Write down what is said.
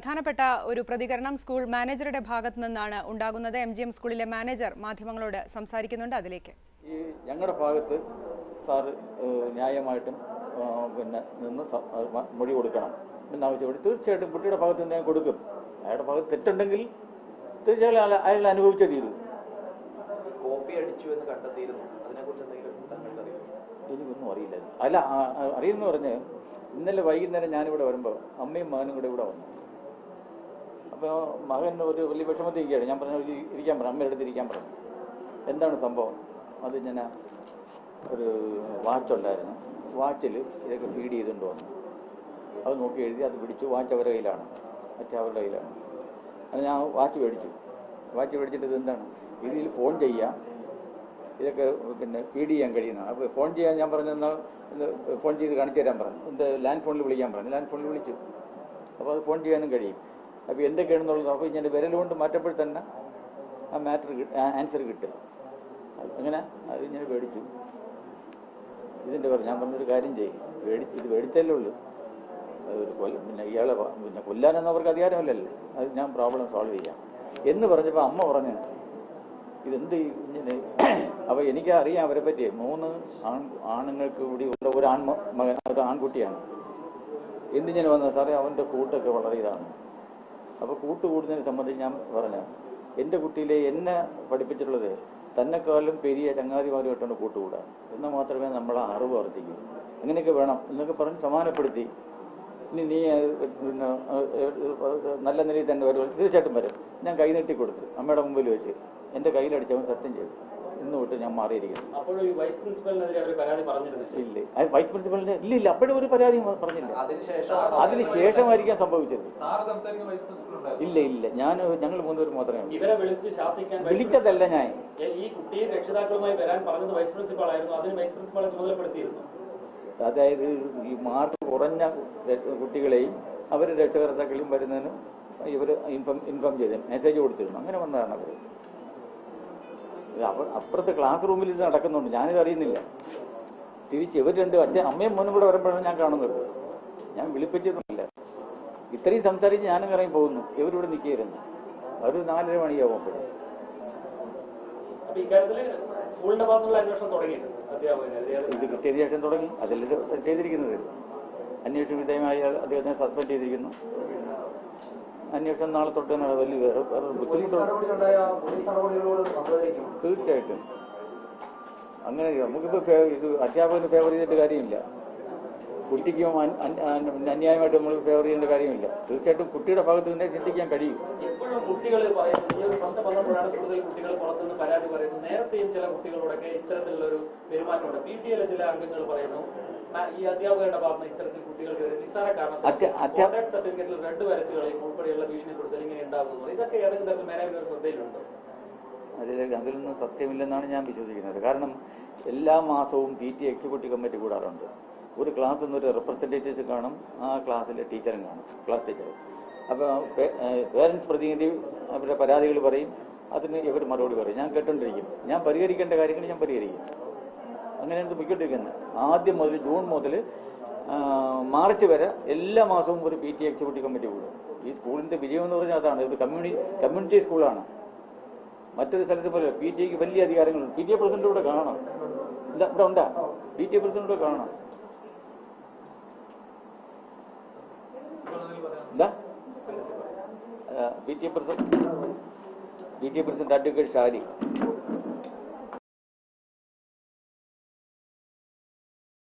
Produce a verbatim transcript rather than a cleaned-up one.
പ്രധാനപ്പെട്ട ഒരു പ്രതികരണം സ്കൂൾ മാനേജറുടെ ഭാഗത്തു നിന്നാണ് ഉണ്ടാകുന്നത്. എം ജി എം സ്കൂളിലെ മാനേജർ മാധ്യമങ്ങളോട് സംസാരിക്കുന്നുണ്ട്. അതിലേക്ക് ഈ ഞങ്ങളുടെ ഭാഗത്ത് സാർ ന്യായമായിട്ടും പിന്നെ നിന്ന് മൊഴി കൊടുക്കണം എന്നാവശ്യപ്പെട്ട് തീർച്ചയായിട്ടും കുട്ടിയുടെ ഭാഗത്ത് നിന്ന് ഞാൻ കൊടുക്കും. അയാളുടെ ഭാഗത്ത് തെറ്റുണ്ടെങ്കിൽ തീർച്ചയായും അയാൾ അനുഭവിച്ചേ തീരും. കോപ്പി അടിച്ചു എന്ന് കണ്ടെത്തിയിരുന്നു, അതിനെക്കുറിച്ച് എന്തെങ്കിലും താങ്കൾക്ക് അറിയാം? എനിക്കൊന്നും അറിയില്ല. അല്ല അറിയുമെന്ന് പറഞ്ഞ് ഇന്നലെ വൈകുന്നേരം ഞാനിവിടെ വരുമ്പോൾ അമ്മയും മകനും കൂടെ ഇവിടെ വന്നു. അപ്പോൾ മകൻ ഒരു വലിയ വിഷമത്തിൽ ഇരിക്കുകയാണ്. ഞാൻ പറഞ്ഞു ഇരിക്കാൻ പറഞ്ഞു, അമ്മയുടെ അടുത്ത് ഇരിക്കാൻ പറഞ്ഞു. എന്താണ് സംഭവം? അത് ഞാൻ ഒരു വാച്ചുണ്ടായിരുന്നു, വാച്ചിൽ ഇതൊക്കെ ഫീഡ് ചെയ്തുകൊണ്ട് വന്നു. അത് നോക്കി എഴുതി, അത് പിടിച്ചു. വാച്ച് അവരുടെ കയ്യിലാണ്, മറ്റേ അവരുടെ കയ്യിലാണ്. അത് ഞാൻ വാച്ച് മേടിച്ചു. വാച്ച് മേടിച്ചിട്ട് ഇത് എന്താണ്, ഇതിൽ ഫോൺ ചെയ്യാം, ഇതൊക്കെ പിന്നെ ഫീഡ് ചെയ്യാൻ കഴിയുന്നതാണ്. അപ്പോൾ ഫോൺ ചെയ്യാൻ ഞാൻ പറഞ്ഞു, എന്നാൽ ഫോൺ ചെയ്ത് കാണിച്ചു തരാൻ പറഞ്ഞു. എൻ്റെ ലാൻഡ് ഫോണിൽ വിളിക്കാൻ പറഞ്ഞു. ലാൻഡ് ഫോണിൽ വിളിച്ചു. അപ്പോൾ അത് ഫോൺ ചെയ്യാനും കഴിയും. അപ്പോൾ എന്തൊക്കെയാണെന്നുള്ളത് അപ്പോൾ ഞാൻ വിരൽ കൊണ്ട് മാറ്റപ്പോൾ തന്നെ ആ മാറ്റർ ആൻസർ കിട്ടും. അങ്ങനെ അത് ഞാൻ മേടിച്ചു. ഇതിൻ്റെ പറഞ്ഞു ഞാൻ പറഞ്ഞൊരു കാര്യം ചെയ്യും, മേടി ഇത് മേടിച്ചല്ലേ ഉള്ളൂ, ഒരു കൊല്ല പിന്നെ ഇയാളെ പിന്നെ കൊല്ലാനൊന്നും അവർക്ക് അധികാരമല്ലല്ലേ, അത് ഞാൻ പ്രോബ്ലം സോൾവ് ചെയ്യാം എന്ന് പറഞ്ഞപ്പോൾ അമ്മ പറഞ്ഞു ഇതെന്ത് ഇങ്ങനെ. അപ്പോൾ എനിക്ക് അറിയാം അവരെ പറ്റി. മൂന്ന് ആൺ ആണുങ്ങൾക്ക് കൂടി ഉള്ള ഒരു ആൺ മകൻ, ഒരു ആൺകുട്ടിയാണ്. എന്തിങ്ങനെ വന്നത് സാറേ, അവൻ്റെ കൂട്ടൊക്കെ വളരെ ഇതാണ്. അപ്പോൾ കൂട്ട് കൂടുന്നതിനെ സംബന്ധിച്ച് ഞാൻ പറഞ്ഞു, എൻ്റെ കുട്ടിയിലെ എന്നെ പഠിപ്പിച്ചിട്ടുള്ളത് തന്നെക്കാളും പെരിയ ചങ്ങാതിമാരുമായിട്ടാണ് കൂട്ടുകൂടാൻ, എന്നാൽ മാത്രമേ നമ്മളെ അറിവ് വർദ്ധിക്കൂ, അങ്ങനെയൊക്കെ വേണം എന്നൊക്കെ പറഞ്ഞ് സമാനപ്പെടുത്തി. ഇനി നീ പിന്നെ നല്ല നിലയിൽ തന്നെ വരും, തീർച്ചയായിട്ടും വരും. ഞാൻ കൈ നീട്ടി കൊടുത്തു അമ്മയുടെ മുമ്പിൽ വെച്ച്. എൻ്റെ കയ്യിലടിച്ചവൻ സത്യം ചെയ്തു. ഇന്ന് തൊട്ട് ഞാൻ മാറിയിരിക്കുന്നു. ഇല്ല, വൈസ് പ്രിൻസിപ്പലിന്റെ ഇല്ല ഇല്ല അപ്പോഴും ഒരു പരാതി പറഞ്ഞില്ല. അതിന് ശേഷമായിരിക്കാം സംഭവിച്ചത്. ഇല്ല ഇല്ല ഞാൻ ഞങ്ങൾ മൂന്നുപേരും മാത്രമേ വിളിച്ചതല്ല. ഞാൻ അതായത് ഈ മാർക്ക് കുറഞ്ഞ കുട്ടികളെയും അവരുടെ രക്ഷകർത്താക്കളെയും വരുന്നതിന് ഇവർ ഇൻഫോം ഇൻഫോം ചെയ്ത് മെസ്സേജ് കൊടുത്തിരുന്നു. അങ്ങനെ വന്നതാണ് അവർ. അവർ അപ്പുറത്തെ ക്ലാസ് റൂമിൽ ഇത് നടക്കുന്നുണ്ട്, ഞാനിത് അറിയുന്നില്ല. തിരിച്ച് ഇവർ രണ്ട് അച്ഛൻ അമ്മയും മോനും കൂടെ വരുമ്പോഴാണ് ഞാൻ കാണുന്നത്. ഞാൻ വിളിപ്പിച്ചിട്ടൊന്നുമില്ല. ഇത്രയും സംസാരിച്ച് ഞാനും ഇറങ്ങി പോകുന്നു. ഇവരിവിടെ നിൽക്കുകയായിരുന്നു. ഒരു നാലര മണിയാവും. അപ്പോഴും ഇത് കിട്ടിയ ശേഷം തുടങ്ങി. അതല്ല ചെയ്തിരിക്കുന്നത്. അന്വേഷണ വിധേയമായ അദ്ദേഹത്തിനെ സസ്പെൻഡ് ചെയ്തിരിക്കുന്നു. അന്വേഷണം നാളെ തൊട്ട് തന്നെ വലിയ വേറെ ബുദ്ധിമുട്ടുണ്ട്. തീർച്ചയായിട്ടും അങ്ങനെ നമുക്കിപ്പോൾ ഇത് അധ്യാപകന് ഫേവർ ചെയ്തിട്ട് കാര്യമില്ല, കുട്ടിക്കും അന്യായമായിട്ട് നമ്മൾ ഫേവർ ചെയ്യേണ്ട കാര്യമില്ല. തീർച്ചയായിട്ടും കുട്ടിയുടെ ഭാഗത്ത് തന്നെ ചിന്തിക്കാൻ കഴിയും. കുട്ടികൾ പറയുന്നത് കുട്ടികൾ പുറത്തുനിന്ന് പരാതി പറയുന്നു. നേരത്തെയും ചില കുട്ടികളോടൊക്കെ ഇത്തരത്തിലുള്ള ഒരു പെരുമാറ്റമുണ്ട്. പി ടി എയിലെ ചില അംഗങ്ങൾ പറയുന്നു ഈ അധ്യാപകരുടെ ഭാഗത്ത് ഇത്തരത്തിൽ കുട്ടികൾക്ക് നിസ്സാര കാരണം സർട്ടിഫിക്കറ്റിൽ റെഡ് വരച്ചു കളയും ഉൾപ്പെടെയുള്ള ഭീഷണിപ്പെടുത്തൽ ഇങ്ങനെ ഉണ്ടാകുന്നു. ഇതൊക്കെ ഏതെങ്കിലും തരത്തിൽ മേനേജ്മെന്റ് ശ്രദ്ധയിലുണ്ടോ? അതിൽ അതിലൊന്നും സത്യമില്ലെന്നാണ് ഞാൻ വിശ്വസിക്കുന്നത്. കാരണം എല്ലാ മാസവും പി ടി എക്സിക്യൂട്ടീവ് കമ്മിറ്റി കൂടാറുണ്ട്. ഒരു ക്ലാസ്സിൽ നിന്നൊരു റെപ്രസെൻറ്റേറ്റീവ്സ് കാണും, ആ ക്ലാസ്സിലെ ടീച്ചറും കാണും, ക്ലാസ് ടീച്ചർ. അപ്പോൾ പേരൻസ് പ്രതിനിധി അവരുടെ പരാതികൾ പറയും, അതിന് ഇവർ മറുപടി പറയും. ഞാൻ കേട്ടോണ്ടിരിക്കും. ഞാൻ പരിഹരിക്കേണ്ട കാര്യങ്ങൾ ഞാൻ പരിഹരിക്കും. അങ്ങനെയാണ് പൊയ്ക്കൊണ്ടിരിക്കുന്നത്. ആദ്യം മുതൽ ജൂൺ മുതൽ മാർച്ച് വരെ എല്ലാ മാസവും ഒരു പി ടി എക്സിക്യൂട്ടീവ് കമ്മിറ്റി കൂടും. ഈ സ്കൂളിൻ്റെ വിജയം എന്ന് പറഞ്ഞാൽ അതാണ്. ഇത് കമ്മ്യൂണി കമ്മ്യൂണിറ്റി സ്കൂളാണ്. മറ്റൊരു സ്ഥലത്ത് പോലെ പി ടി എക്ക് വലിയ അധികാരങ്ങളുണ്ട്. പി ടി എ പ്രസിഡന്റ് ഇവിടെ കാണണം. ഇല്ല, ഇവിടെ ഉണ്ടാ പി ടി എ പ്രസിഡന്റ് ഇവിടെ കാണണം. എന്താ P T A president P T A president advocate Shari